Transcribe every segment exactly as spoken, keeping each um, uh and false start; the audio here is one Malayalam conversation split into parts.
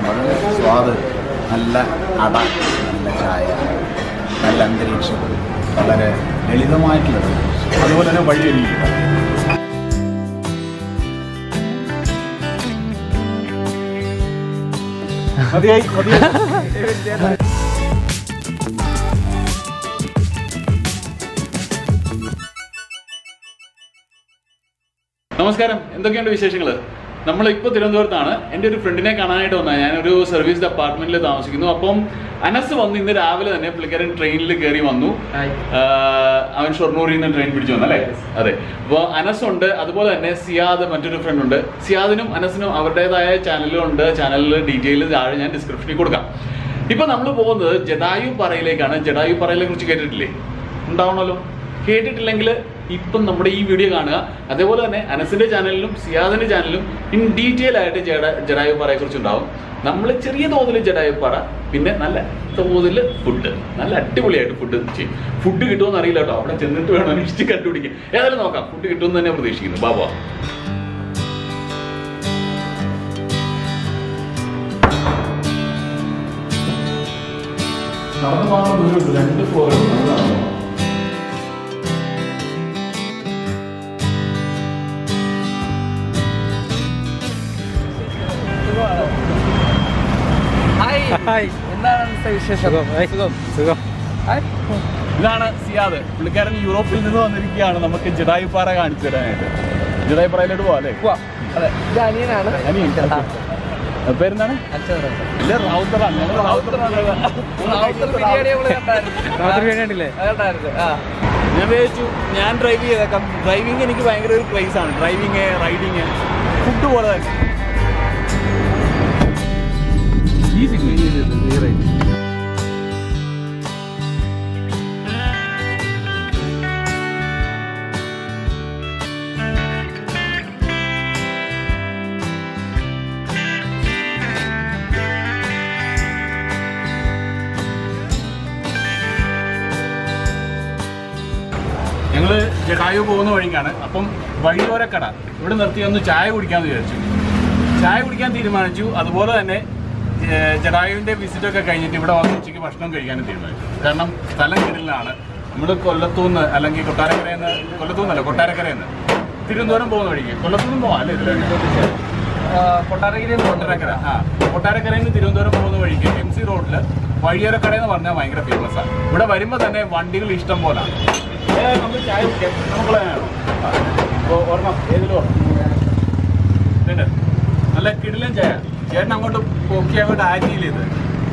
വളരെ സ്വാദ്, നല്ല അട, നല്ല ചായ, നല്ല അന്തരീക്ഷം, വളരെ ലളിതമായിട്ടുള്ളത്, അതുപോലെ തന്നെ വഴിയൊരുക്കി. മതിയായി മതിയായി. നമസ്കാരം, എന്തൊക്കെയുണ്ട് വിശേഷങ്ങൾ? നമ്മളിപ്പോൾ തിരുവനന്തപുരത്താണ്. എൻ്റെ ഒരു ഫ്രണ്ടിനെ കാണാനായിട്ട് വന്നാൽ, ഞാനൊരു സർവീസ് അപ്പാർട്ട്മെന്റിൽ താമസിക്കുന്നു. അപ്പം അനസ് വന്ന് ഇന്ന് രാവിലെ തന്നെ പുള്ളിക്കാരൻ ട്രെയിനിൽ കയറി വന്നു. അവൻ ഷൊർണൂരിൽ നിന്ന് ട്രെയിൻ പിടിച്ചു വന്നല്ലേ? അതെ. അപ്പോൾ അനസ് ഉണ്ട്, അതുപോലെ തന്നെ സിയാദ് മറ്റൊരു ഫ്രണ്ട് ഉണ്ട്. സിയാദിനും അനസിനും അവരുടേതായ ചാനലുകളുണ്ട്. ചാനലിൽ ഡീറ്റെയിൽ താഴെ ഞാൻ ഡിസ്ക്രിപ്ഷനിൽ കൊടുക്കാം. ഇപ്പം നമ്മൾ പോകുന്നത് ജടായു പാറയിലേക്കാണ്. ജടായു പാറയെ കുറിച്ച് കേട്ടിട്ടില്ലേ? ഉണ്ടാവണമല്ലോ. കേട്ടിട്ടില്ലെങ്കിൽ ഇപ്പം നമ്മുടെ ഈ വീഡിയോ കാണുക. അതേപോലെ തന്നെ അനസിന്റെ ചാനലിലും സിയാദിന്റെ ചാനലിലും ഇൻ ഡീറ്റെയിൽ ആയിട്ട് ജഡ ജടായു പാറയെ കുറിച്ച് ഉണ്ടാവും. നമ്മൾ ചെറിയ തോതിൽ ജടായു പാറ, പിന്നെ നല്ല തോതിൽ ഫുഡ്, നല്ല അടിപൊളിയായിട്ട് ഫുഡ് ചെയ്യും. ഫുഡ് കിട്ടുമെന്ന് അറിയില്ല കേട്ടോ, അവിടെ ചെന്നിട്ട് വേണം അന്വേഷിച്ച് കണ്ടുപിടിക്കാൻ. ഏതായാലും നോക്കാം, ഫുഡ് കിട്ടുമെന്ന് തന്നെ പ്രതീക്ഷിക്കുന്നു. ബാബാ നടന്നു പോകാൻ ദൂരമുണ്ട്, രണ്ട് ഫ്ലോറുണ്ട്. ഇതാണ് സിയാദ്. പുള്ളിക്കാരൻ യൂറോപ്പിൽ നിന്ന് വന്നിരിക്കുകയാണ് നമുക്ക് ജടായു പാറ കാണിച്ചു തരാനായിട്ട്. ജടായു പാറയിലോട്ട് പോവാ അല്ലേ? പേരെന്താണ്? ഞാൻ വിചാരിച്ചു ഞാൻ ഡ്രൈവ് ചെയ്തേക്കാം. ഡ്രൈവിംഗ് എനിക്ക് ഭയങ്കര ഒരു ക്രൈസ് ആണ്. ഡ്രൈവിങ്, റൈഡിങ്, ഫുഡ് പോലെ തന്നെ. ഞങ്ങള് ജടായു പോകുന്ന വഴിക്കാണ്. അപ്പം വഴിയോരക്കട ഇവിടെ നിർത്തി ഒന്ന് ചായ കുടിക്കാമെന്ന് വിചാരിച്ചു. ചായ കുടിക്കാൻ തീരുമാനിച്ചു. അതുപോലെ തന്നെ ജടായുവിൻ്റെ വിസിറ്റൊക്കെ കഴിഞ്ഞിട്ട് ഇവിടെ വന്ന് ഉച്ചയ്ക്ക് ഭക്ഷണം കഴിക്കാനും തീരുമാനിച്ചു. കാരണം സ്ഥലം കിടലിലാണ്. നമ്മൾ കൊല്ലത്തൂന്ന് അല്ലെങ്കിൽ കൊട്ടാരക്കരയിൽ നിന്ന്, കൊല്ലത്തൂന്നല്ല കൊട്ടാരക്കരയിൽ നിന്ന് തിരുവനന്തപുരം പോകുന്ന വഴിക്ക്. കൊല്ലത്തുനിന്ന് പോകാം അല്ലേ? കൊട്ടാരക്കരയിൽ നിന്ന് കൊട്ടാരക്കര ആ കൊട്ടാരക്കരയിൽ നിന്ന് തിരുവനന്തപുരം പോകുന്ന വഴിക്ക് എം സി റോഡിൽ വഴിയോരക്കട എന്ന് പറഞ്ഞാൽ ഭയങ്കര ഫേമസ് ആണ്. ഇവിടെ വരുമ്പോൾ തന്നെ വണ്ടികൾ ഇഷ്ടം പോലാണ്. നമ്മൾ ചായ കുടിക്കാം. നമുക്കുള്ളതാണോ? ഇപ്പോൾ ഒരെണ്ണം ഏതിലും ഉണ്ട്. നല്ല കിടിലൻ ചായ. ചേട്ടൻ അങ്ങോട്ട് പൊക്കി അങ്ങോട്ട് ആറ്റിയിൽ ചെയ്ത്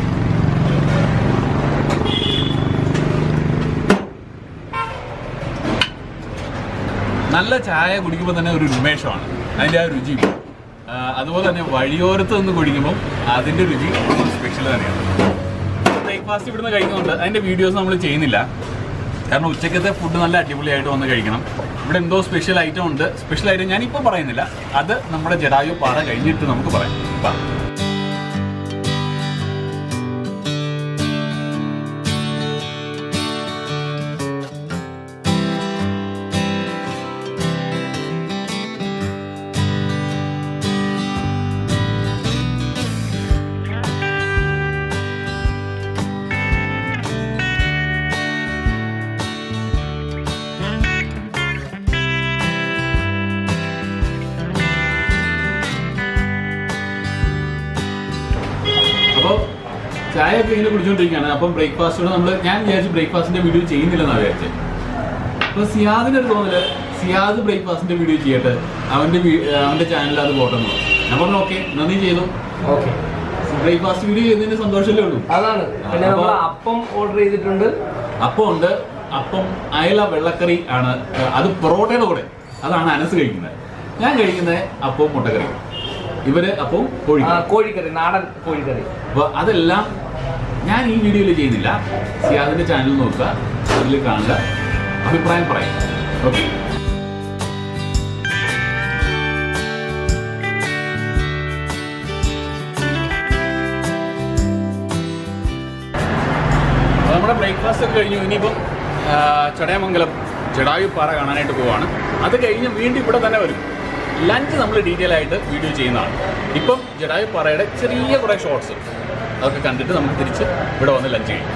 നല്ല ചായ കുടിക്കുമ്പോൾ തന്നെ ഒരു ഉന്മേഷമാണ്. അതിൻ്റെ ആ രുചി. അതുപോലെ തന്നെ വഴിയോരത്ത് നിന്ന് കുടിക്കുമ്പോൾ അതിൻ്റെ രുചി സ്പെഷ്യൽ തന്നെയാണ്. ബ്രേക്ക്ഫാസ്റ്റ് ഇവിടുന്ന് കഴിക്കുന്നുണ്ട്. അതിൻ്റെ വീഡിയോസ് നമ്മൾ ചെയ്യുന്നില്ല. കാരണം ഉച്ചക്കത്തെ ഫുഡ് നല്ല അടിപൊളിയായിട്ട് വന്ന് കഴിക്കണം. ഇവിടെ എന്തോ സ്പെഷ്യൽ ഐറ്റം ഉണ്ട്. സ്പെഷ്യൽ ഐറ്റം ഞാനിപ്പോൾ പറയുന്നില്ല, അത് നമ്മുടെ ജടായു പാറ കഴിഞ്ഞിട്ട് നമുക്ക് പറയാം. അപ്പോൾ ചായ ഒക്കെ ഇങ്ങനെ കുടിച്ചുകൊണ്ടിരിക്കുകയാണ്. അപ്പം ബ്രേക്ക്ഫാസ്റ്റോട് നമ്മൾ ഞാൻ വിചാരിച്ചു ബ്രേക്ക്ഫാസ്റ്റിന്റെ വീഡിയോ ചെയ്യുന്നില്ലെന്നാണ് വിചാരിച്ചത്. അപ്പോൾ സിയാദിൻ്റെ ഒരു തോന്നല്, സിയാദ് ബ്രേക്ക്ഫാസ്റ്റിന്റെ വീഡിയോ ചെയ്യട്ടെ, അവൻ്റെ അവൻ്റെ ചാനലിൽ അത് പോട്ടെന്ന്. ഞാൻ പറഞ്ഞു ഓക്കെ, നന്ദി ചെയ്തു. ഓക്കെ, ബ്രേക്ക്ഫാസ്റ്റ് വീഡിയോ ചെയ്യുന്നതിന് സന്തോഷമല്ലേ ഉള്ളൂ. അതാണ്. അപ്പം ഓർഡർ ചെയ്തിട്ടുണ്ട്. അപ്പം ഉണ്ട്. അപ്പം അയല വെള്ളക്കറി ആണ്. അത് പൊറോട്ടയുടെ കൂടെ അതാണ് അനസ് കഴിക്കുന്നത്. ഞാൻ കഴിക്കുന്നത് അപ്പവും മുട്ടക്കറി. ഇവര് അപ്പം കോഴിക്കറി, കോഴിക്കറി, നാടൻ കോഴിക്കറി. അപ്പൊ അതെല്ലാം ഞാൻ ഈ വീഡിയോയിൽ ചെയ്യുന്നില്ല. സിയാദിന്റെ ചാനൽ നോക്കുക, അതിൽ കാണുക, അഭിപ്രായം പറയാം. ഓക്കെ, നമ്മുടെ ബ്രേക്ക്ഫാസ്റ്റ് ഒക്കെ കഴിഞ്ഞു. ഇനിയിപ്പം ചടയമംഗലം ജടായു പാറ കാണാനായിട്ട് പോവാണ്. അത് കഴിഞ്ഞ് വീണ്ടും ഇവിടെ തന്നെ വരും. ലഞ്ച് നമ്മൾ ഡീറ്റെയിൽ ആയിട്ട് വീഡിയോ ചെയ്യുന്നതാണ്. ഇപ്പം ജഡായു പാറയുടെ ചെറിയ കുറേ ഷോർട്സ് അതൊക്കെ കണ്ടിട്ട് നമുക്ക് തിരിച്ച് ഇവിടെ വന്ന് ലഞ്ച് ചെയ്യും.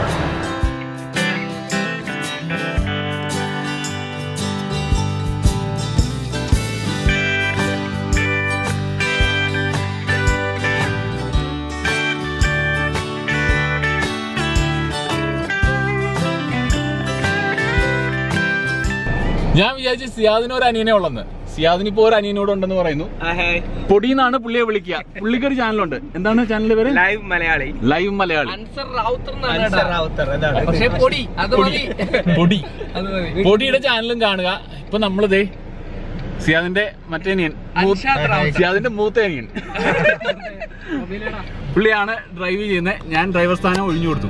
ഞാൻ വിചാരിച്ചു സിയാദിന് ഒരു അനിയനെ ഉള്ളെന്ന്. സിയാദിന് ഇപ്പോ ഒരു അനിയനോടുണ്ടെന്ന് പറയുന്നു. പൊടി എന്നാണ് പുള്ളിയെ വിളിക്കുക. പുള്ളിക്കൊരു ചാനലുണ്ട്. എന്താണ് ചാനലിന്റെ പേര്? ലൈവ് മലയാളി. ലൈവ് മലയാളി. പൊടി പൊടിയുടെ ചാനലും കാണുക. ഇപ്പൊ നമ്മളിതേ സിയാദിന്റെ മറ്റേ അനിയൻ, സിയാദിന്റെ മൂത്ത അനിയൻ പുള്ളിയാണ് ഡ്രൈവ് ചെയ്യുന്നത്. ഞാൻ ഡ്രൈവർ സ്ഥാനം ഒഴിഞ്ഞു കൊടുത്തു.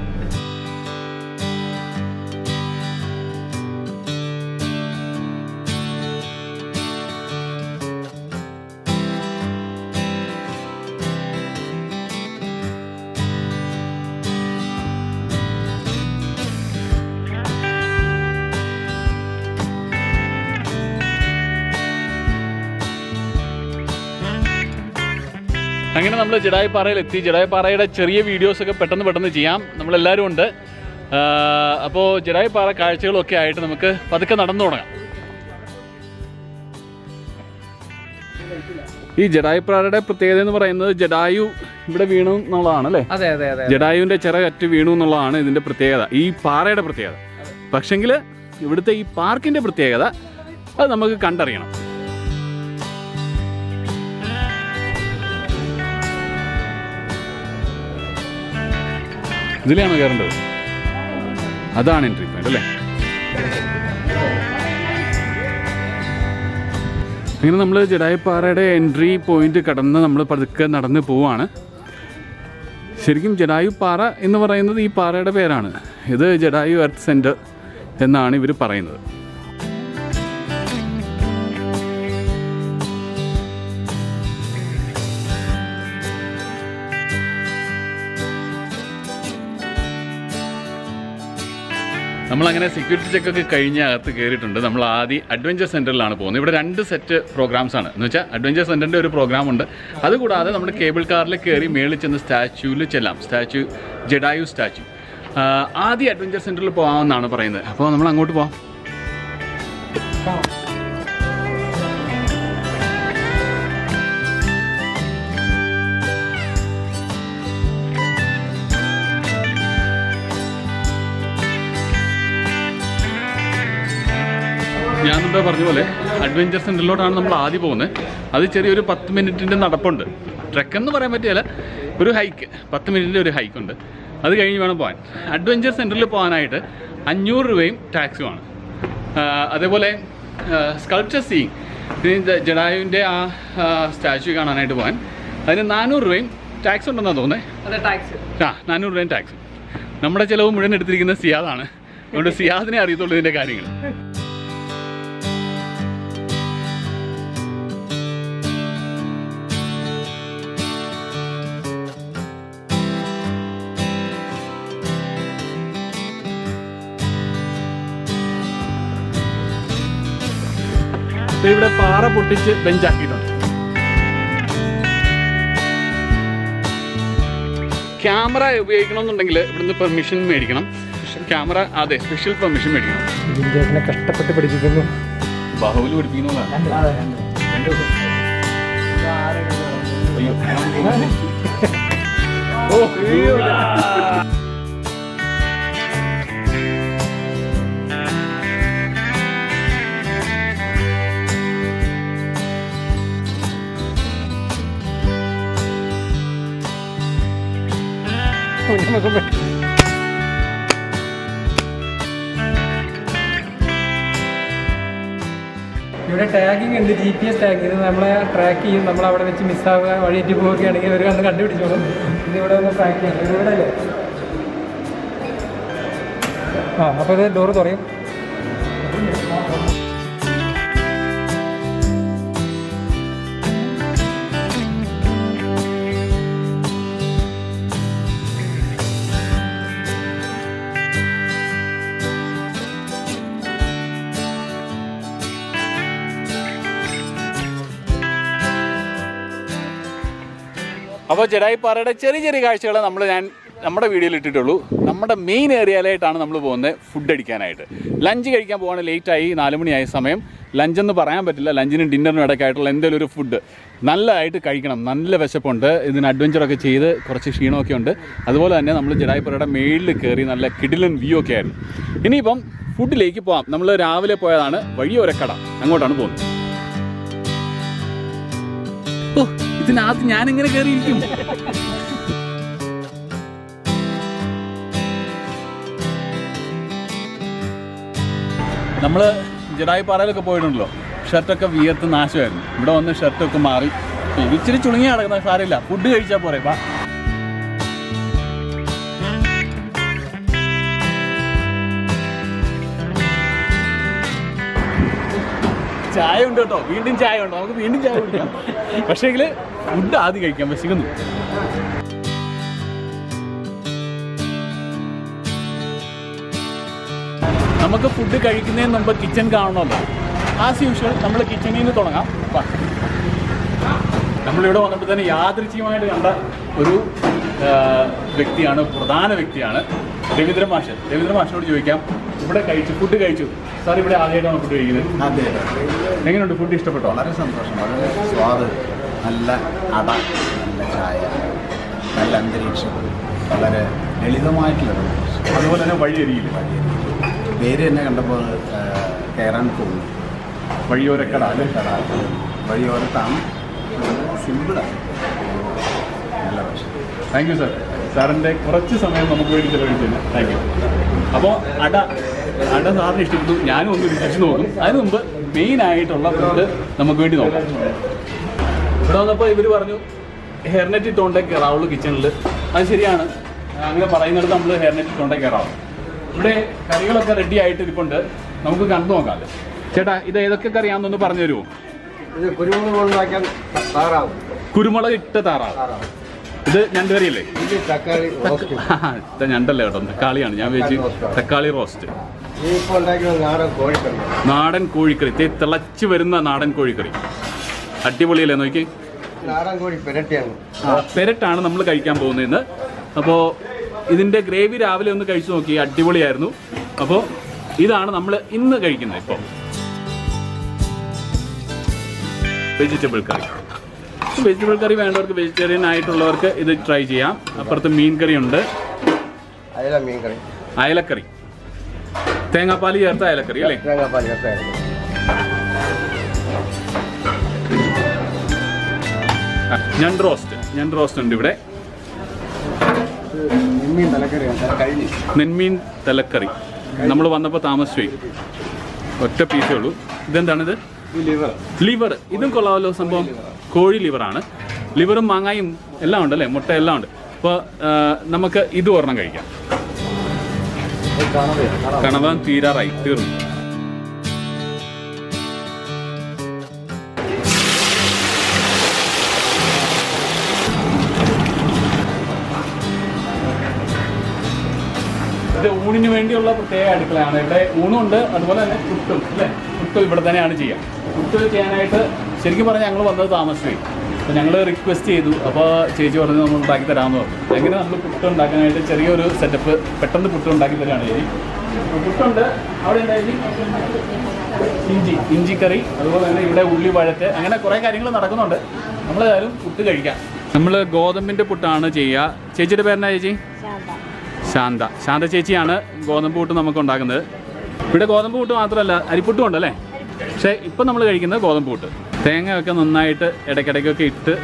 അങ്ങനെ നമ്മൾ ജഡായു പാറയിലെത്തി. ജഡായു പാറയുടെ ചെറിയ വീഡിയോസൊക്കെ പെട്ടെന്ന് പെട്ടെന്ന് ചെയ്യാം. നമ്മളെല്ലാവരും ഉണ്ട്. അപ്പോൾ ജഡായു പാറ കാഴ്ചകളൊക്കെ ആയിട്ട് നമുക്ക് പതുക്കെ നടന്നു തുടങ്ങാം. ഈ ജഡായു പാറയുടെ പ്രത്യേകത എന്ന് പറയുന്നത് ജഡായു ഇവിടെ വീണു എന്നുള്ളതാണ് അല്ലേ? അതെ അതെ അതെ. ജഡായുവിൻ്റെ ചിറകറ്റ് വീണു എന്നുള്ളതാണ് ഇതിൻ്റെ പ്രത്യേകത, ഈ പാറയുടെ പ്രത്യേകത. പക്ഷെങ്കിൽ ഇവിടുത്തെ ഈ പാർക്കിൻ്റെ പ്രത്യേകത അത് നമുക്ക് കണ്ടറിയണം. ഇതിലെയാണോ കയറേണ്ടത്? അതാണ് എൻട്രി പോയിന്റ് അല്ലേ? അങ്ങനെ നമ്മൾ ജഡായു പാറയുടെ എൻട്രി പോയിന്റ് കടന്ന് നമ്മൾ പതുക്കെ നടന്ന് പോവാണ്. ശരിക്കും ജഡായു പാറ എന്ന് പറയുന്നത് ഈ പാറയുടെ പേരാണ്. ഇത് ജഡായു എർത്ത് സെൻറ്റർ എന്നാണ് ഇവർ പറയുന്നത്. നമ്മളങ്ങനെ സെക്യൂരിറ്റി ചെക്കൊക്കെ കഴിഞ്ഞ് അകത്ത് കയറിയിട്ടുണ്ട്. നമ്മൾ ആദ്യം അഡ്വഞ്ചർ സെൻറ്ററിലാണ് പോകുന്നത്. ഇവിടെ രണ്ട് സെറ്റ് പ്രോഗ്രാംസ് ആണ്. എന്ന് വെച്ചാൽ അഡ്വഞ്ചർ സെൻറ്ററിൻ്റെ ഒരു പ്രോഗ്രാം ഉണ്ട്. അതുകൂടാതെ നമ്മുടെ കേബിൾ കാറിൽ കയറി മേളിൽ ചെന്ന് സ്റ്റാച്യൂവിൽ ചെല്ലാം. Statue Jatayu statue. ആദ്യം അഡ്വഞ്ചർ സെൻറ്ററിൽ പോകാമെന്നാണ് പറയുന്നത്. അപ്പോൾ നമ്മൾ അങ്ങോട്ട് പോകാം. ഞാൻ മുമ്പേ പറഞ്ഞ പോലെ അഡ്വഞ്ചർ സെൻറ്ററിലോട്ടാണ് നമ്മൾ ആദ്യം പോകുന്നത്. അത് ചെറിയൊരു പത്ത് മിനിറ്റിൻ്റെ നടപ്പുണ്ട്. ട്രെക്ക് എന്ന് പറയാൻ പറ്റിയല്ല, ഒരു ഹൈക്ക്, പത്ത് മിനിറ്റിൻ്റെ ഒരു ഹൈക്കുണ്ട്. അത് കഴിഞ്ഞ് വേണം പോകാൻ. അഡ്വഞ്ചർ സെൻറ്ററിൽ പോകാനായിട്ട് അഞ്ഞൂറ് രൂപയും ടാക്സുമാണ്. അതേപോലെ സ്കൾപ്ചർ സീയിങ്, ജഡായുവിൻ്റെ ആ സ്റ്റാച്യു കാണാനായിട്ട് പോകാൻ അതിന് നാനൂറ് രൂപയും ടാക്സ് ഉണ്ടെന്നാണ് തോന്നുന്നത്. ആ നാനൂറ് രൂപയും ടാക്സും. നമ്മുടെ ചിലവ് മുഴുവൻ എടുത്തിരിക്കുന്നത് സിയാദാണ്. അതുകൊണ്ട് സിയാദിനെ അറിയത്തുള്ളൂ ഇതിൻ്റെ കാര്യങ്ങൾ. ഇവിടെ പാറ പൊട്ടിച്ച് ബെഞ്ചാക്കിയിട്ടുണ്ട്. ക്യാമറ ഉപയോഗിക്കണമെന്നുണ്ടെങ്കിൽ ഇവിടുന്ന് പെർമിഷൻ മേടിക്കണം. ക്യാമറ അതെ സ്പെഷ്യൽ പെർമിഷൻ മേടിക്കണം. കഷ്ടപ്പെട്ട് പഠിപ്പിക്കുന്നു. ബാഹുബലി പഠിപ്പിക്കുന്നതാണ്. ഇവിടെ ടാഗിങ് ഉണ്ട്, ജി പി എസ് ടാഗ്. ഇത് നമ്മളെ ട്രാക്ക് ചെയ്യും. നമ്മൾ അവിടെ വെച്ച് മിസ്സാവുക വഴിയേറ്റ് പോവുകയാണെങ്കിൽ അവർ വന്ന് കണ്ടുപിടിച്ചോളും. ഇത് ഇവിടെ ഒന്ന് ട്രാക്ക് ചെയ്യണം. ഇവിടെ അല്ലേ? ആ അപ്പോൾ ഇത് ഡോറ് തുറയും. അപ്പോൾ ജഡായിപ്പാറയുടെ ചെറിയ ചെറിയ കാഴ്ചകൾ നമ്മൾ ഞാൻ നമ്മുടെ വീഡിയോയിൽ ഇട്ടിട്ടുള്ളൂ. നമ്മുടെ മെയിൻ ഏരിയയിലായിട്ടാണ് നമ്മൾ പോകുന്നത് ഫുഡ് അടിക്കാനായിട്ട്. ലഞ്ച് കഴിക്കാൻ പോകാൻ ലേറ്റായി, നാല് മണിയായ സമയം. ലഞ്ചെന്ന് പറയാൻ പറ്റില്ല, ലഞ്ചിനും ഡിന്നറിനും ഇടയ്ക്കായിട്ടുള്ള എന്തെങ്കിലും ഒരു ഫുഡ് നല്ലതായിട്ട് കഴിക്കണം. നല്ല വിശപ്പുണ്ട്, ഇതിന് അഡ്വഞ്ചറൊക്കെ ചെയ്ത് കുറച്ച് ക്ഷീണമൊക്കെ ഉണ്ട്. അതുപോലെ തന്നെ നമ്മൾ ജഡായിപ്പാറയുടെ മേളിൽ കയറി നല്ല കിടിലൻ വ്യൂ ഒക്കെ ആയിരുന്നു. ഇനിയിപ്പം ഫുഡിലേക്ക് പോകാം. നമ്മൾ രാവിലെ പോയതാണ് വഴിയോരക്കട, അങ്ങോട്ടാണ് പോകുന്നത്. ഓ, ഇതിനകത്ത് ഞാനിങ്ങനെ കയറിയിരിക്കും. നമ്മൾ ജഡായിപ്പാറയിലൊക്കെ പോയിട്ടുണ്ടല്ലോ, ഷർട്ടൊക്കെ വിയർത്ത് നാശമായിരുന്നു. ഇവിടെ വന്ന് ഷർട്ടൊക്കെ മാറി ഇച്ചിരി ചുളുങ്ങി നടക്കുന്ന സാരമില്ല, ഫുഡ് കഴിച്ചാൽ പോരെ. വാ, ചായ ഉണ്ട് കേട്ടോ, വീണ്ടും ചായ ഉണ്ടോ? നമുക്ക് വീണ്ടും ചായ കുടിക്കാം. പക്ഷേങ്കിൽ ഫുഡ് ആദ്യം കഴിക്കാൻ വിശക്കുന്നു. നമുക്ക് ഫുഡ് കഴിക്കുന്നതിന് മുമ്പ് കിച്ചൺ കാണണമല്ലോ. ആസ് യൂഷ്വൽ നമ്മൾ കിച്ചണിൽ നിന്ന് തുടങ്ങാം. നമ്മളിവിടെ വന്നപ്പോൾ തന്നെ യാദൃച്ഛികമായിട്ട് കണ്ട ഒരു വ്യക്തിയാണ്, പ്രധാന വ്യക്തിയാണ് രവീന്ദ്ര മാഷ്. രവീന്ദ്ര മാഷിനോട് ചോദിക്കാം, ഇവിടെ കഴിച്ചു ഫുഡ് കഴിച്ചു സാർ, ഇവിടെ ആദ്യമായിട്ടാണ് ഫുഡ് കഴിക്കുന്നത്. അതെ, എങ്ങനെയുണ്ട്? ഫുഡ് ഇഷ്ടപ്പെട്ടോ? വളരെ സന്തോഷം, വളരെ സ്വാദ്, നല്ല അട, നല്ല ചായ, നല്ല അന്തരീക്ഷം, വളരെ ലളിതമായിട്ടുള്ള അതുപോലെ തന്നെ വഴിയരിയില്ല. വഴിയരി പേര് തന്നെ കണ്ടപ്പോൾ കയറാൻ തോന്നി. വഴിയോരക്കട അല്ലേ? കട വഴിയോരത്താണ്, സിമ്പിളാണ്, നല്ല പക്ഷേ. താങ്ക് യു സാർ, സാറിൻ്റെ കുറച്ച് സമയം നമുക്ക് വേണ്ടി ചിലവഴിച്ചില്ല. Thank you. അപ്പോൾ അട അട സാറിന് ഇഷ്ടപ്പെട്ടു, ഞാനും ഒന്ന് രുചിച്ച് നോക്കും. അതിന് മുമ്പ് മെയിനായിട്ടുള്ള ഫുഡ് നമുക്ക് വേണ്ടി നോക്കാം. ഇവിടെ വന്നപ്പോൾ ഇവർ പറഞ്ഞു ഹെയർനെറ്റ് ഇട്ടുകൊണ്ടേ കയറാവുള്ളൂ കിച്ചണിൽ. അത് ശരിയാണ്, അങ്ങനെ പറയുന്നിടത്ത് നമ്മൾ ഹെയർനെറ്റ് ഇട്ടുകൊണ്ടേ കയറാവും. ഇവിടെ കറികളൊക്കെ റെഡി ആയിട്ട് ഇരിപ്പുണ്ട്, നമുക്ക് കണ്ടു നോക്കാം. ചേട്ടാ, ഇത് ഏതൊക്കെ കറിയാണെന്നൊന്ന് പറഞ്ഞു തരുമോ? ഇത് കുരുമുളക് കൊണ്ടാക്കാൻ താറാവ്, കുരുമുളക് ഇട്ട താറാവ്. ഇത് ഞണ്ടുകറിയല്ലേ? ഇത് തക്കാളി റോസ്റ്റ്. ഇത് ഞണ്ടല്ലേ കേട്ടോ, തക്കാളിയാണ്. ഞാൻ വെച്ച് തക്കാളി റോസ്റ്റ്. ഇപ്പോൾ ഉണ്ടാക്കിയത് നാടൻ കോഴിക്കറി. നാടൻ കോഴിക്കറി, തിളച്ച് വരുന്ന നാടൻ കോഴിക്കറി അടിപൊളിയല്ലേ? നോക്കി, നാടൻ കോഴി പെരട്ടിയാണ്. പെരട്ടാണ് നമ്മൾ കഴിക്കാൻ പോകുന്നതെന്ന്. അപ്പോൾ ഇതിൻ്റെ ഗ്രേവി രാവിലെ ഒന്ന് കഴിച്ചു നോക്കി, അടിപൊളിയായിരുന്നു. അപ്പോൾ ഇതാണ് നമ്മൾ ഇന്ന് കഴിക്കുന്നത്. ഇപ്പോൾ വെജിറ്റബിൾ കറി. വെജിറ്റബിൾ കറി വേണ്ടവർക്ക്, വെജിറ്റേറിയൻ ആയിട്ടുള്ളവർക്ക് ഇത് ട്രൈ ചെയ്യാം. അപ്പുറത്ത് മീൻ കറി ഉണ്ട്, അയല മീൻ കറി, അയലക്കറി, തേങ്ങാപ്പാൽ ചേർത്ത അയലക്കറി അല്ലേ? തേങ്ങാപ്പാൽ ചേർത്ത അയലക്കറി. ഞണ്ട് റോസ്റ്റ്, ഞണ്ട് റോസ്റ്റ് ഉണ്ട് ഇവിടെ. നെന്മീൻ തലക്കറിയാണ് കഴിഞ്ഞു. നെന്മീൻ തലക്കറി നമ്മൾ വന്നപ്പോൾ താമസിച്ചു, ഒറ്റ പീസേ ഉള്ളൂ. ഇതെന്താണിത്? ലിവർ. ലിവർ. ഇതും കൊള്ളാമല്ലോ സംഭവം. കോഴി ലിവറാണ്. ലിവറും മാങ്ങായും എല്ലാം ഉണ്ടല്ലേ, മുട്ട എല്ലാം ഉണ്ട്. അപ്പോൾ നമുക്ക് ഇത് ഒരെണ്ണം കഴിക്കാം. കണവ തീരാറായി, തീർന്നു. ഇത് ഊണിന് വേണ്ടിയുള്ള പ്രത്യേക അടുക്കളയാണ്. ഇവിടെ ഊണുണ്ട്, അതുപോലെ തന്നെ പുട്ടും അല്ലേ? പുട്ടും ഇവിടെ തന്നെയാണ് ചെയ്യുക. പുട്ട് ചെയ്യാനായിട്ട് ശരിക്കും പറഞ്ഞാൽ ഞങ്ങൾ വന്നത് താമസിച്ചു. അപ്പോൾ ഞങ്ങൾ റിക്വസ്റ്റ് ചെയ്തു. അപ്പോൾ ചേച്ചി പറഞ്ഞ് നമ്മൾ ഉണ്ടാക്കി തരാമെന്ന് പറഞ്ഞു. അങ്ങനെ നമ്മൾ പുട്ട് ഉണ്ടാക്കാനായിട്ട് ചെറിയൊരു സെറ്റപ്പ് പെട്ടെന്ന് പുട്ട് ഉണ്ടാക്കി തരാണ് ചേച്ചി. പുട്ടുണ്ട്, അവിടെ ഉണ്ടായി ഇഞ്ചി ഇഞ്ചിക്കറി, അതുപോലെ തന്നെ ഇവിടെ ഉള്ളി വഴറ്റ്, അങ്ങനെ കുറേ കാര്യങ്ങൾ നടക്കുന്നുണ്ട്. നമ്മളേതായാലും പുട്ട് കഴിക്കാം. നമ്മൾ ഗോതമ്പിൻ്റെ പുട്ടാണ് ചെയ്യുക. ചേച്ചിയുടെ പേരെന്നാ ചേച്ചി? ശാന്ത. ശാന്ത ചേച്ചിയാണ് ഗോതമ്പ് പുട്ട് നമുക്ക് ഉണ്ടാക്കുന്നത്. ഇവിടെ ഗോതമ്പ് പുട്ട് മാത്രമല്ല അരിപ്പുട്ടും ഉണ്ടല്ലേ? പക്ഷേ ഇപ്പം നമ്മൾ കഴിക്കുന്നത് ഗോതമ്പ് പുട്ട്. തേങ്ങയൊക്കെ നന്നായിട്ട് ഇടയ്ക്കിടയ്ക്കൊക്കെ ഇട്ട്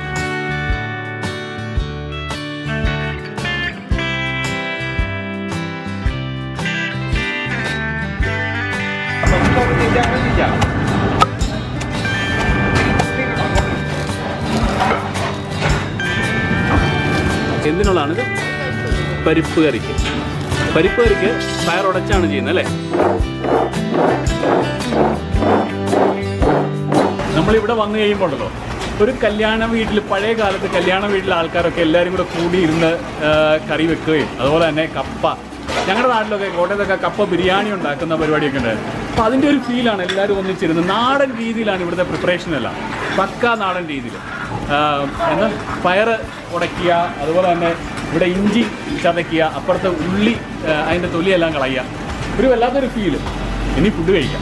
എന്തിനുള്ളതാണിത്? പരിപ്പ് കറിക്ക്. പരിപ്പ് കറിക്ക് പയറുടച്ചാണ് ചെയ്യുന്നത് അല്ലേ? നമ്മളിവിടെ വന്നു കഴിയുമ്പോഴല്ലോ, ഒരു കല്യാണ വീട്ടിൽ, പഴയ കാലത്ത് കല്യാണ വീട്ടിലെ ആൾക്കാരൊക്കെ എല്ലാവരും കൂടെ കൂടിയിരുന്ന് കറി വെക്കുകയും അതുപോലെ തന്നെ കപ്പ ഞങ്ങളുടെ നാട്ടിലൊക്കെ കോട്ടയത്തൊക്കെ കപ്പ ബിരിയാണി ഉണ്ടാക്കുന്ന പരിപാടിയൊക്കെ ഉണ്ട്. അപ്പോൾ അതിൻ്റെ ഒരു ഫീലാണ് എല്ലാവരും ഒന്നിച്ചിരുന്നത്. നാടൻ രീതിയിലാണ് ഇവിടുത്തെ പ്രിപ്പറേഷൻ എല്ലാം, പക്കാ നാടൻ രീതിയിൽ. എന്നാൽ പയർ ഉടയ്ക്കുക, അതുപോലെ തന്നെ ഇവിടെ ഇഞ്ചി ചതയ്ക്കുക, അപ്പുറത്തെ ഉള്ളി അതിൻ്റെ തൊലിയെല്ലാം കളയുക. ഒരു വല്ലാത്തൊരു ഫീല്. ഇനി ഫുഡ് കഴിക്കാം.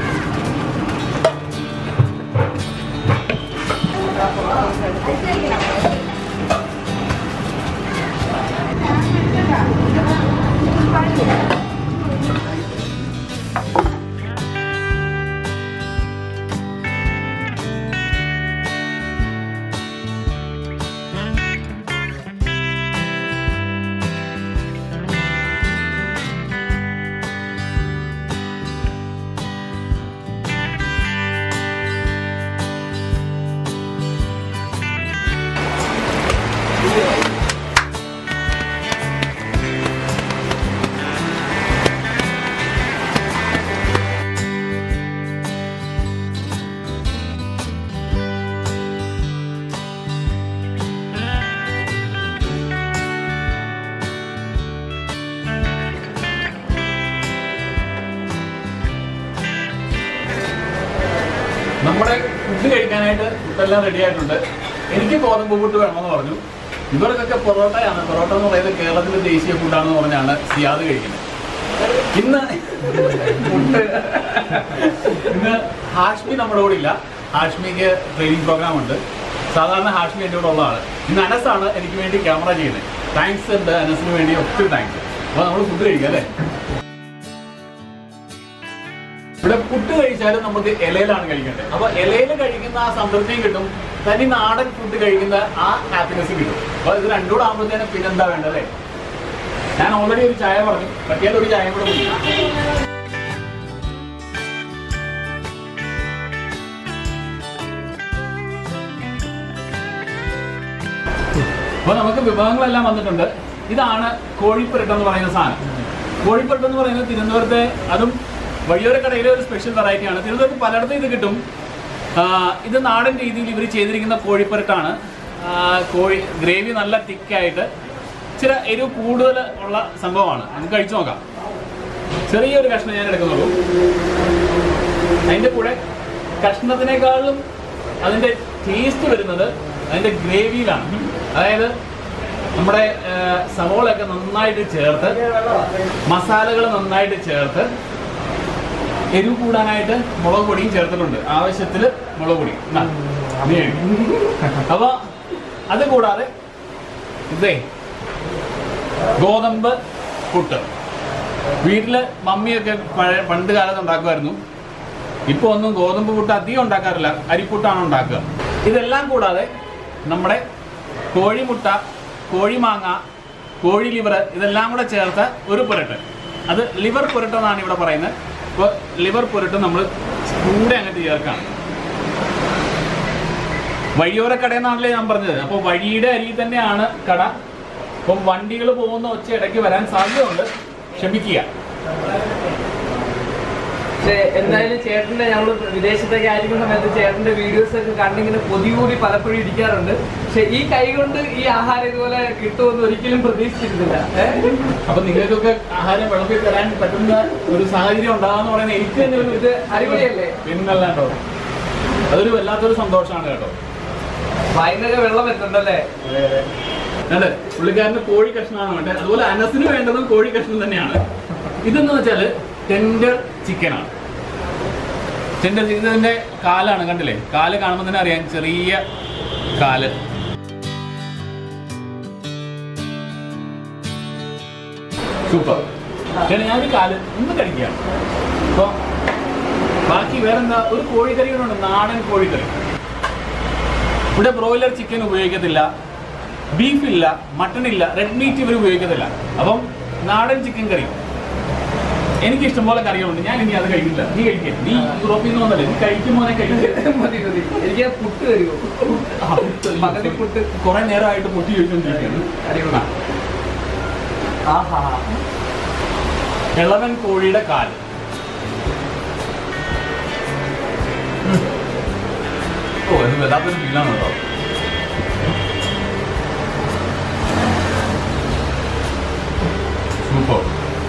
നമ്മുടെ ഫുഡ് കഴിക്കാനായിട്ട് ഇതെല്ലാം റെഡി ആയിട്ടുണ്ട്. എനിക്ക് ഗോതമ്പ് പുട്ട് വേണമെന്ന് പറഞ്ഞു. ഇവർക്കൊക്കെ പൊറോട്ടയാണ്. പൊറോട്ട എന്ന് പറയുന്നത് കേരളത്തിലെ ദേശീയ ഫുഡാണെന്ന് പറഞ്ഞാണ് സിയാദ് കഴിക്കുന്നത്. ഇന്ന് ഫുഡ് ഇന്ന് ഹാഷ്മി നമ്മുടെ കൂടെ ഇല്ല. ഹാഷ്മിക്ക് ട്രെയിനിങ് പ്രോഗ്രാം ഉണ്ട്. സാധാരണ ഹാഷ്മി എൻ്റെ കൂടെ ഉള്ളതാണ്. ഇന്ന് അനസാണ് എനിക്ക് വേണ്ടി ക്യാമറ ചെയ്യുന്നത്. താങ്ക്സ് ഉണ്ട് അനസിന് വേണ്ടി, ഒത്തിരി താങ്ക്സ്. അപ്പോൾ നമ്മൾ ഫുഡ് കഴിക്കാം അല്ലേ? ഇവിടെ പുട്ട് കഴിച്ചാലും നമുക്ക് ഇലയിലാണ് കഴിക്കേണ്ടത്. അപ്പോൾ ഇലയിൽ കഴിക്കുന്ന ആ സംതൃപ്തിയും കിട്ടും, തനി നാടൻ ഫുഡ് കഴിക്കുന്ന ആ ഹാപ്പിനെസ് കിട്ടും. അപ്പോൾ ഇത് രണ്ടുകൂടെ ആകുമ്പോഴത്തേനും പിന്നെന്താ വേണ്ടത്? ഞാൻ ഓൾറെഡി ഒരു ചായ പറഞ്ഞു, പറ്റിയാൽ ഒരു ചായ കൂടെ കുടിക്കാം. അപ്പോൾ നമുക്ക് വിഭവങ്ങളെല്ലാം വന്നിട്ടുണ്ട്. ഇതാണ് കോഴിപ്പുരട്ട് എന്ന് പറയുന്ന സാധനം. കോഴിപ്പുരട്ട് എന്ന് പറയുന്നത് തിരുവനന്തപുരത്തെ, അതും വഴിയോരക്കടയിലെ ഒരു സ്പെഷ്യൽ വെറൈറ്റിയാണ്. തിരുവനന്തപുരത്ത് പലയിടത്തും ഇത് കിട്ടും. ഇത് നാടൻ രീതിയിൽ ഇവർ ചെയ്തിരിക്കുന്ന കോഴിപ്പുരട്ടാണ്. കോഴി ഗ്രേവി നല്ല തിക്കായിട്ട് ചില എരിവ് കൂടുതൽ ഉള്ള സംഭവമാണ്. നമുക്ക് കഴിച്ചു നോക്കാം. ചെറിയൊരു കഷ്ണം ഞാൻ എടുക്കുന്നുള്ളൂ. അതിൻ്റെ കൂടെ കഷ്ണത്തിനേക്കാളും അതിൻ്റെ ടേസ്റ്റ് വരുന്നത് അതിൻ്റെ ഗ്രേവിയിലാണ്. അതായത് നമ്മുടെ സവോളയൊക്കെ നന്നായിട്ട് ചേർത്ത്, മസാലകൾ നന്നായിട്ട് ചേർത്ത്, എരിവ് കൂടാനായിട്ട് മുളക് പൊടിയും ചേർത്തിട്ടുണ്ട്. ആവശ്യത്തിൽ മുളക് പൊടി. അപ്പോൾ അത് കൂടാതെ ഇതേ ഗോതമ്പ് പുട്ട് വീട്ടിൽ മമ്മിയൊക്കെ പഴയ പണ്ട് കാലത്ത് ഉണ്ടാക്കുമായിരുന്നു. ഇപ്പോൾ ഒന്നും ഗോതമ്പ് പുട്ട് അധികം ഉണ്ടാക്കാറില്ല, അരിപ്പുട്ടാണ് ഉണ്ടാക്കുക. ഇതെല്ലാം കൂടാതെ നമ്മുടെ കോഴിമുട്ട, കോഴിമാങ്ങ, കോഴി ലിവർ ഇതെല്ലാം കൂടെ ചേർത്ത ഒരു പുരട്ട്. അത് ലിവർ പുരട്ടെന്നാണ് ഇവിടെ പറയുന്നത്. അപ്പോൾ ലിവർ പുരട്ട് നമ്മൾ കൂടെ അങ്ങോട്ട് ചേർക്കാം. വഴിയോരക്കടയെന്നാണല്ലേ ഞാൻ പറഞ്ഞത്. അപ്പോൾ വഴിയുടെ അരികിൽ തന്നെയാണ് കട. അപ്പം വണ്ടികൾ പോകുന്ന ഒച്ച ഇടയ്ക്ക് വരാൻ സാധ്യതയുണ്ട്, ക്ഷമിക്കുക. എന്തായാലും ചേട്ടന്റെ ഞങ്ങൾ വിദേശത്തൊക്കെ ആയിരിക്കുന്ന സമയത്ത് ചേട്ടന്റെ വീഡിയോസ് ഒക്കെ കണ്ടിങ്ങനെ കൊതികൂടി പലപ്പോഴും ഇരിക്കാറുണ്ട്. പക്ഷെ ഈ കൈ കൊണ്ട് ഈ ആഹാരം ഇതുപോലെ കിട്ടുമെന്ന് ഒരിക്കലും പ്രതീക്ഷിച്ചിരുന്നില്ല. അപ്പൊ നിങ്ങൾക്കൊക്കെ ആഹാരം വിളമ്പി തരാൻ പറ്റുന്ന ഒരു സാഹചര്യം ഉണ്ടാകാന്ന് പറയുന്നത് എനിക്ക് തന്നെ ഒരു ഇത് അടിപൊളിയല്ലേ? പിന്നല്ലാണ്ടോ, അതൊരു വല്ലാത്തൊരു സന്തോഷമാണ് കേട്ടോ. വായിന്നൊക്കെ വെള്ളം എത്തുണ്ടല്ലേ? അതെ, പുള്ളിക്കാരന് കോഴി കഷ്ണമാണ് വേണ്ടത്. അതുപോലെ അനസിന് വേണ്ടതും കോഴി കഷ്ണം തന്നെയാണ്. ഇതെന്ന് വെച്ചാല് ടെൻഡർ ചിക്കനാണ്. ടെൻഡർ ചിക്കൻ്റെ കാലാണ്, കണ്ടില്ലേ? കാല് കാണുമ്പോൾ തന്നെ അറിയാം, ചെറിയ കാല്. സൂപ്പർ. ഞാനൊരു കാല് ഒന്ന് കഴിക്കുകയാണ്. അപ്പോൾ ബാക്കി വേറെന്താ, ഒരു കോഴിക്കറി കൂടെ, നാടൻ കോഴിക്കറി. ഇവിടെ ബ്രോയിലർ ചിക്കൻ ഉപയോഗിക്കത്തില്ല, ബീഫില്ല, മട്ടണില്ല, റെഡ് മീറ്റ് ഇവർ ഉപയോഗിക്കത്തില്ല. അപ്പം നാടൻ ചിക്കൻ കറി. എനിക്ക് ഇഷ്ടംപോലെ കറികളുണ്ട്, ഞാൻ ഇനി അത് കഴിക്കില്ല. നീ കഴിക്കുക, നീ യൂറോപ്പിൽ നിന്ന് വന്നല്ലേ, നീ കഴിക്കുമോനെ കഴിക്കുക. മതി മതി, എനിക്ക് പുട്ട് തരുമോ? മകതി പുട്ട് കുറെ നേരമായിട്ട് പൊട്ടി ചോദിച്ചുകൊണ്ടിരിക്കുകയാണ്. ആഹാ, ഇളവൻ കോഴിയുടെ കാല്. ഓ, ഇത് വല്ലാത്തൊരു ഫീലാണ് കേട്ടോ. സൂപ്പർ.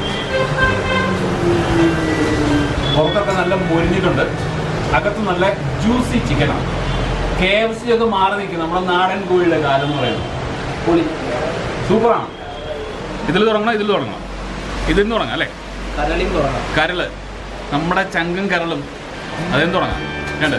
മുരിഞ്ഞിട്ടുണ്ട്. അകത്ത് നല്ല ജ്യൂസി ചിക്കനാണ്. കെ എഫ് സി ഒക്കെ മാറി നിൽക്കും നമ്മുടെ നാടൻ കോഴിയുടെ കാലം എന്ന് പറയുന്നത്. പൊളി സൂപ്പറാണ്. ഇതിൽ തുടങ്ങണം, ഇതിൽ തുടങ്ങണം, ഇതിൽ നിന്ന് തുടങ്ങാം അല്ലേ? കരളിയും തുടങ്ങാം. കരള്, നമ്മുടെ ചങ്കും കരളും അതിൽ തുടങ്ങാം. രണ്ട്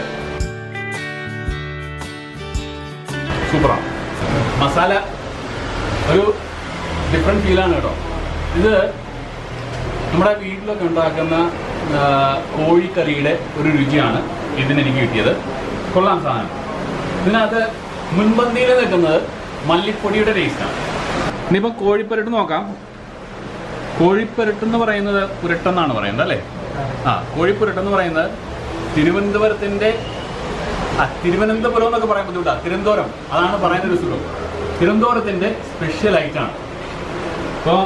സൂപ്പറാണ്. മസാല ഒരു ഡിഫറെൻറ്റ് ഫീലാണ് കേട്ടോ. ഇത് നമ്മുടെ വീട്ടിലൊക്കെ ഉണ്ടാക്കുന്ന കോഴിക്കറിയുടെ ഒരു രുചിയാണ് ഇതിനെനിക്ക് കിട്ടിയത്. കൊള്ളാം സാധനം. ഇതിനകത്ത് മുൻപന്തിയിൽ നിൽക്കുന്നത് മല്ലിപ്പൊടിയുടെ ടേസ്റ്റാണ്. ഇനിയിപ്പോൾ കോഴിപ്പരട്ട് നോക്കാം. കോഴിപ്പരട്ടെന്ന് പറയുന്നത് പുരട്ടെന്നാണ് പറയുന്നത് അല്ലേ? ആ, കോഴിപ്പുരട്ടെന്ന് പറയുന്നത് തിരുവനന്തപുരത്തിൻ്റെ ആ തിരുവനന്തപുരം എന്നൊക്കെ പറയാൻ ബുദ്ധിമുട്ടാണ്. തിരുവനന്തപുരം അതാണ് പറയുന്നൊരു സുഖം. തിരുവനന്തപുരത്തിൻ്റെ സ്പെഷ്യൽ ഐറ്റമാണ്. അപ്പോൾ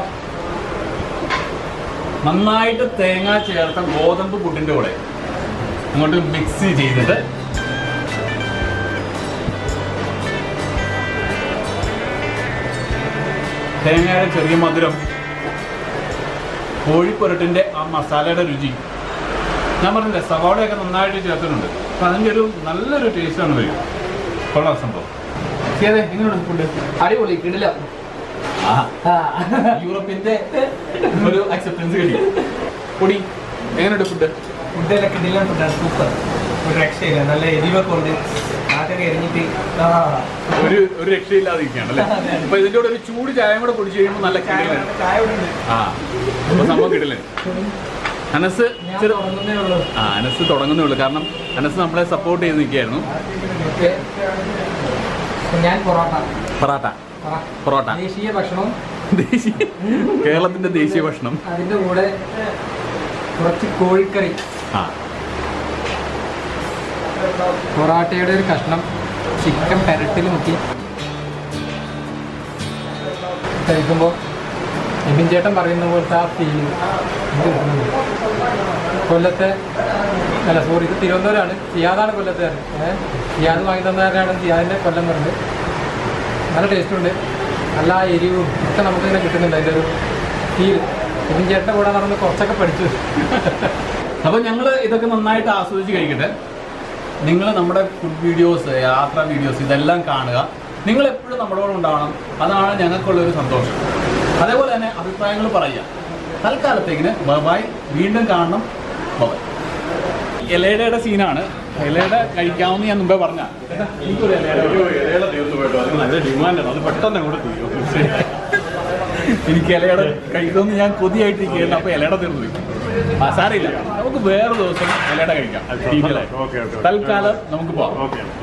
നന്നായിട്ട് തേങ്ങ ചേർത്ത ഗോതമ്പ് പുട്ടിൻ്റെ കൂടെ അങ്ങോട്ട് മിക്സ് ചെയ്തിട്ട് തേങ്ങയുടെ ചെറിയ മധുരം, കോഴിപ്പുരട്ടിൻ്റെ ആ മസാലയുടെ രുചി, ഞാൻ പറഞ്ഞില്ലേ സവാളയൊക്കെ നന്നായിട്ട് ചേർത്തിട്ടുണ്ട്. അപ്പം അതിൻ്റെ ഒരു നല്ലൊരു ടേസ്റ്റാണ് വരും. കൊള്ളാം സംഭവം. ശരി, എങ്ങനെയുണ്ട് ഫുഡ്? അടിപൊളി, കിടില. യൂറോപ്പിന്റെ ഒരു അക്സെപ്റ്റൻസ് കിട്ടി. പൊടി എങ്ങനെയുണ്ട് ഫുഡ്? ഫുഡെല്ലാം കിടില ഫുഡാണ്. സൂപ്പർ, ഒരു രക്ഷയില്ല. നല്ല എരിവൊക്കെ ഉണ്ട്. നാട്ടൊക്കെ എരിഞ്ഞിട്ട് ഒരു ഒരു രക്ഷയില്ലാതെ ഇരിക്കുകയാണ് അല്ലേ? അപ്പൊ ഇതിന്റെ കൂടെ ഒരു ചൂട് ചായ കൂടെ കുടിച്ചു കഴിയുമ്പോൾ നല്ല ചായ ഉണ്ട്. ആ അപ്പൊ സംഭവം കിട്ടില്ലേ? അനസ് ആ അനസ് തുടങ്ങുന്നേ ഉള്ളൂ. കാരണം അനസ് നമ്മളെ സപ്പോർട്ട് ചെയ്ത് നിൽക്കുകയായിരുന്നു. ഞാൻ പൊറോട്ട പൊറോട്ട പൊറോട്ട ദേശീയ ഭക്ഷണം, ദേശീയ കേരളത്തിന്റെ ദേശീയ ഭക്ഷണം. അതിന്റെ കൂടെ കുറച്ച് കോഴിക്കറി, ആ പൊറോട്ടയുടെ ഒരു കഷ്ണം, ചിക്കൻ പെരട്ടിൽ മുക്കി കഴിക്കുമ്പോൾ എബിൻ ചേട്ടൻ പറയുന്ന പോലത്തെ ആ ഫീലിംഗ് ഇത് കിട്ടുന്നുണ്ട്. കൊല്ലത്തെ അല്ല സോറി ഇത് തിരുവനന്തപുരമാണ്. സിയാദാണ് കൊല്ലത്തുകാരൻ. ഏഹ് സിയാദ് വാങ്ങി തന്നവരാണ് സിയാദിൻ്റെ കൊല്ലം പറഞ്ഞത്. നല്ല ടേസ്റ്റുണ്ട്. നല്ല എരിവും ഒക്കെ നമുക്കിങ്ങനെ കിട്ടുന്നുണ്ട്. അതിൻ്റെ ഒരു ഫീൽ എബിൻ ചേട്ടൻ്റെ കൂടെ നടന്ന് കുറച്ചൊക്കെ പഠിച്ചു. അപ്പോൾ ഞങ്ങൾ ഇതൊക്കെ നന്നായിട്ട് ആസ്വദിച്ച് കഴിക്കട്ടെ. നിങ്ങൾ നമ്മുടെ ഫുഡ് വീഡിയോസ്, യാത്രാ വീഡിയോസ് ഇതെല്ലാം കാണുക. നിങ്ങൾ എപ്പോഴും നമ്മളോട് ഉണ്ടാവണം. അതാണ് ഞങ്ങൾക്കുള്ളൊരു സന്തോഷം. അതേപോലെ തന്നെ അഭിപ്രായങ്ങൾ പറയുക. തൽക്കാലത്തേക്കിന് ബൈ, വീണ്ടും കാണണം. ബൈ. ഇലയുടെ സീനാണ്. ഇലയുടെ കഴിക്കാമെന്ന് ഞാൻ മുമ്പേ പറഞ്ഞ എനിക്കൊരു ഇലയുടെ നല്ല ഡിമാൻഡാണ്. അത് പെട്ടെന്ന് അങ്ങോട്ട് തീരും. എനിക്ക് ഇലയുടെ കഴിക്കുമെന്ന് ഞാൻ കൊതിയായിട്ടിരിക്കുകയായിരുന്നു. അപ്പോൾ ഇലയുടെ തീർന്നു പോയി. സാരമില്ല, നമുക്ക് വേറെ ദിവസം ഇലയുടെ കഴിക്കാം. തൽക്കാലം നമുക്ക് പോവാം.